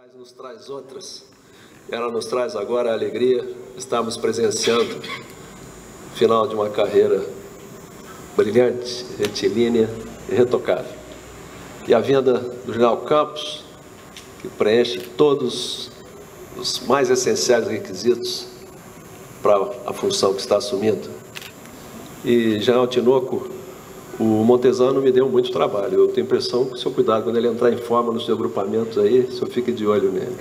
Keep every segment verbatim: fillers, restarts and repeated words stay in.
sociais nos traz outras. Ela nos traz agora a alegria de estarmos presenciando o final de uma carreira brilhante, retilínea e retocável. E a vinda do general Campos, que preenche todos os mais essenciais requisitos para a função que está assumindo. E, general Tinoco, o Montesano me deu muito trabalho. Eu tenho a impressão que, se eu cuidar, quando ele entrar em forma nos seus agrupamentos aí, o senhor fique de olho nele.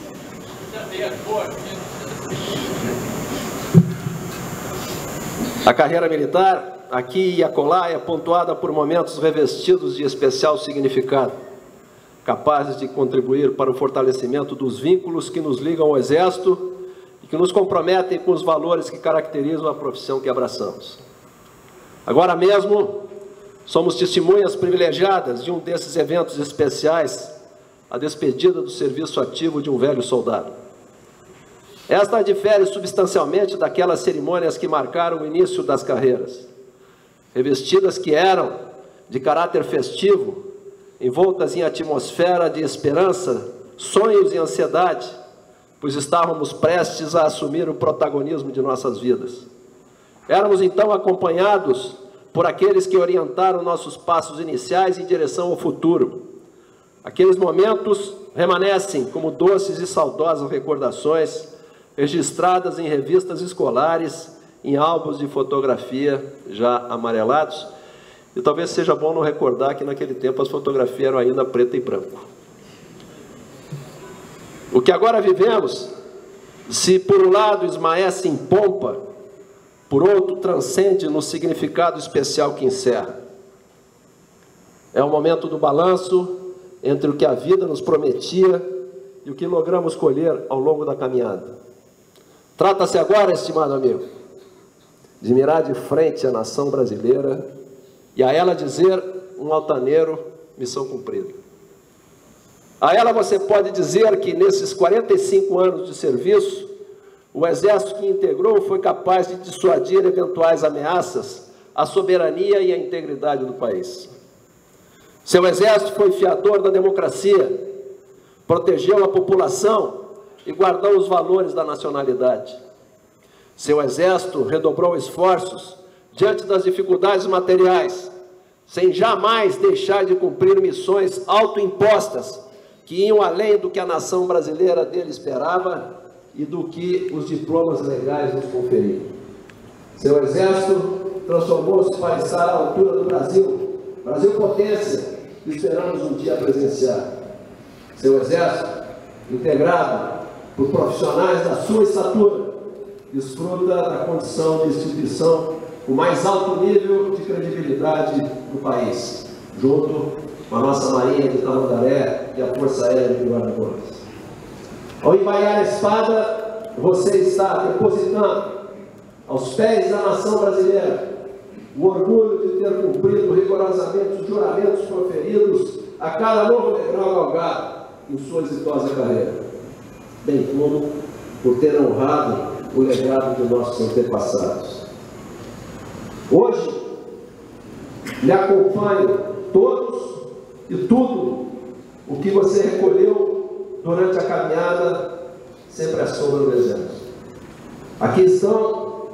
A carreira militar, aqui e acolá, é pontuada por momentos revestidos de especial significado, capazes de contribuir para o fortalecimento dos vínculos que nos ligam ao Exército e que nos comprometem com os valores que caracterizam a profissão que abraçamos. Agora mesmo, somos testemunhas privilegiadas de um desses eventos especiais, a despedida do serviço ativo de um velho soldado. Esta difere substancialmente daquelas cerimônias que marcaram o início das carreiras, revestidas que eram de caráter festivo, envoltas em atmosfera de esperança, sonhos e ansiedade, pois estávamos prestes a assumir o protagonismo de nossas vidas. Éramos então acompanhados por aqueles que orientaram nossos passos iniciais em direção ao futuro. Aqueles momentos remanescem como doces e saudosas recordações, registradas em revistas escolares, em álbuns de fotografia já amarelados, e talvez seja bom não recordar que naquele tempo as fotografias eram ainda preto e branco. O que agora vivemos, se por um lado esmaece em pompa, por outro transcende no significado especial que encerra. É o momento do balanço entre o que a vida nos prometia e o que logramos colher ao longo da caminhada. Trata-se agora, estimado amigo, de mirar de frente a nação brasileira e a ela dizer um altaneiro, missão cumprida. A ela você pode dizer que nesses quarenta e cinco anos de serviço, o Exército que integrou foi capaz de dissuadir eventuais ameaças à soberania e à integridade do país. Seu Exército foi fiador da democracia, protegeu a população e guardou os valores da nacionalidade. Seu Exército redobrou esforços diante das dificuldades materiais, sem jamais deixar de cumprir missões autoimpostas que iam além do que a nação brasileira dele esperava e do que os diplomas legais nos conferiam. Seu Exército transformou-se para estar à altura do Brasil, Brasil potência, que esperamos um dia presenciar. Seu Exército, integrado por profissionais da sua estatura, desfruta da condição de instituição com mais alto nível de credibilidade do país, junto com a nossa Marinha de Tamandaré e a Força Aérea de Guarda-Costas. Ao embaiar a espada, você está depositando aos pés da nação brasileira o orgulho de ter cumprido rigorosamente os juramentos proferidos a cada novo degrau galgado em sua exitosa carreira, bem como por ter honrado o legado de nossos antepassados. Hoje, lhe acompanho todos e tudo o que você recolheu durante a caminhada, sempre à sombra do Exército. Aqui estão,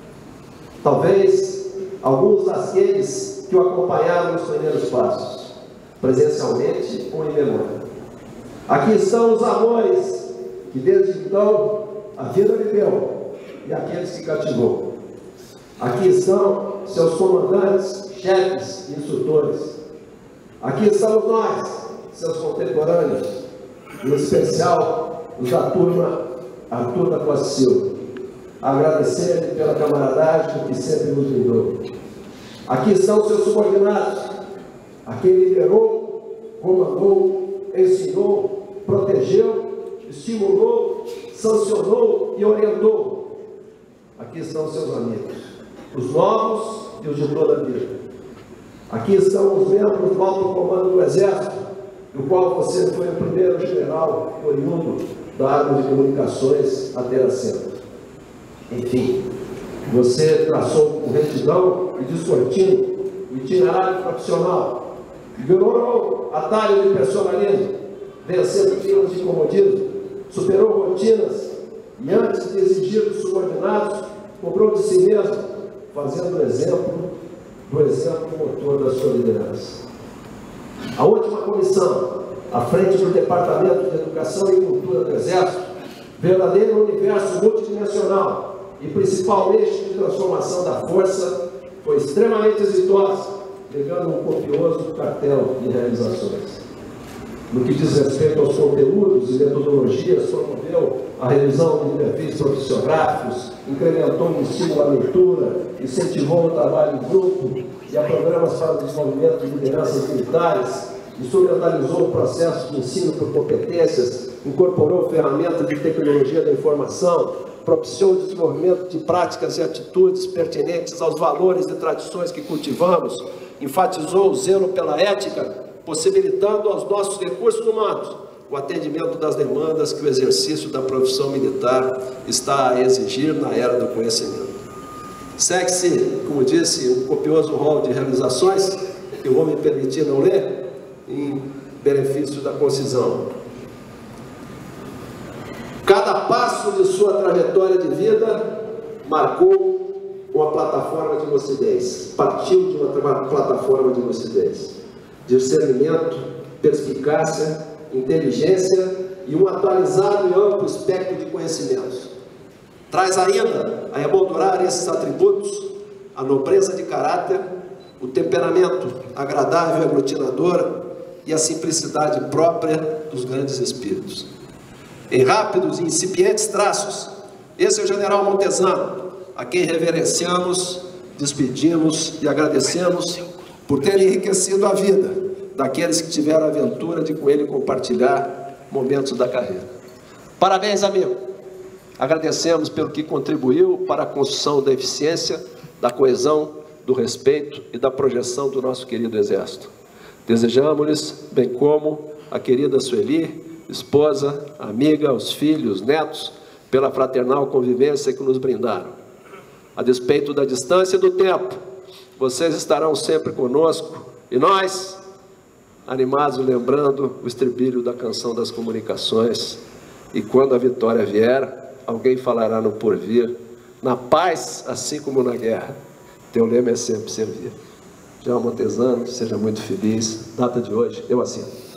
talvez, alguns daqueles que o acompanharam nos primeiros passos, presencialmente ou em memória. Aqui estão os amores que desde então a vida lhe deu e aqueles que cativou. Aqui estão seus comandantes, chefes e instrutores. Aqui estamos nós, seus contemporâneos, em especial os da turma Arthur da Costa Silva. Agradecer-lhe pela camaradagem que sempre nos brindou. Aqui estão seus subordinados, a quem liderou, comandou, ensinou, protegeu, estimulou, sancionou e orientou. Aqui estão seus amigos, os novos e os de toda a vida. Aqui estão os membros do alto comando do Exército, do qual você foi o primeiro general oriundo da área de comunicações a ter assento. Enfim, você traçou com retidão e descortino o itinerário profissional, ignorou atalho de personalismo, vencendo filas de comodismo, superou rotinas e, antes de exigir dos subordinados, cobrou de si mesmo, fazendo o exemplo do exemplo motor da sua liderança. A última comissão, à frente do Departamento de Educação e Cultura do Exército, verdadeiro universo multidimensional e principal eixo de transformação da força, foi extremamente exitosa, pegando um copioso cartel de realizações. No que diz respeito aos conteúdos e metodologias, promoveu a revisão de perfis profissiográficos, incrementou o estímulo à leitura, incentivou o trabalho em grupo e a programas para o desenvolvimento de lideranças militares, instrumentalizou o processo de ensino por competências, incorporou ferramentas de tecnologia da informação, propiciou o desenvolvimento de práticas e atitudes pertinentes aos valores e tradições que cultivamos, enfatizou o zelo pela ética, possibilitando aos nossos recursos humanos o atendimento das demandas que o exercício da profissão militar está a exigir na era do conhecimento. Segue-se, como disse, um copioso rol de realizações, que eu vou me permitir não ler, em benefício da concisão. Cada passo de sua trajetória de vida marcou uma plataforma de lucidez, partiu de uma plataforma de lucidez, discernimento, perspicácia, inteligência e um atualizado e amplo espectro de conhecimentos. Traz ainda a emoldurar esses atributos a nobreza de caráter, o temperamento agradável e aglutinador e a simplicidade própria dos grandes espíritos. Em rápidos e incipientes traços, esse é o general Montesano, a quem reverenciamos, despedimos e agradecemos por ter enriquecido a vida daqueles que tiveram a aventura de com ele compartilhar momentos da carreira. Parabéns, amigo! Agradecemos pelo que contribuiu para a construção da eficiência, da coesão, do respeito e da projeção do nosso querido Exército. Desejamos-lhes, bem como a querida Sueli, esposa, amiga, os filhos, netos, pela fraternal convivência que nos brindaram. A despeito da distância e do tempo, vocês estarão sempre conosco e nós, animados lembrando o estribilho da canção das comunicações, e quando a vitória vier, alguém falará no porvir, na paz, assim como na guerra, teu lema é sempre servir. General Montesano, seja muito feliz. Data de hoje, eu assino.